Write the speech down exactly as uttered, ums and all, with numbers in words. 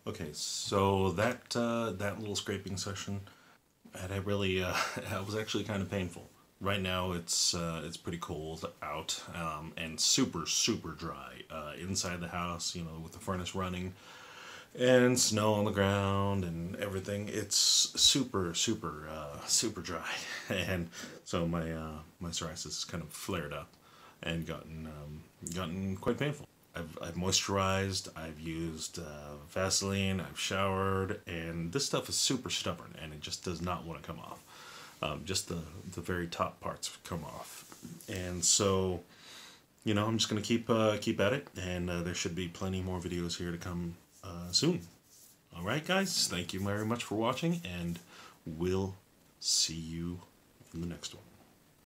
Okay, so that uh, that little scraping session, and I really, uh, it was actually kind of painful. Right now, it's uh, it's pretty cold out um, and super super dry uh, inside the house. You know, with the furnace running and snow on the ground and everything. It's super super uh, super dry, and so my uh, my psoriasis has kind of flared up and gotten um, gotten quite painful. I've, I've moisturized, I've used uh, Vaseline, I've showered, and this stuff is super stubborn and it just does not want to come off. Um, just the, the very top parts come off. And so, you know, I'm just going to keep uh, keep at it, and uh, there should be plenty more videos here to come uh, soon. Alright guys, thank you very much for watching, and we'll see you in the next one.